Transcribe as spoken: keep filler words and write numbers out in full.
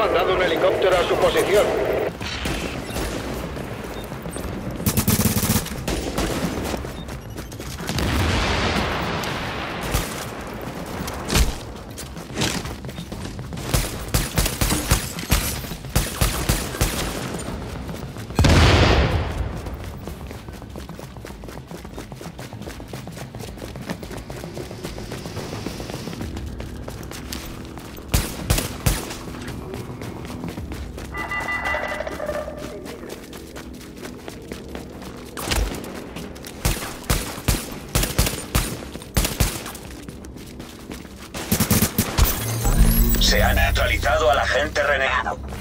mandado un helicóptero a su posición. Se ha neutralizado al agente renegado.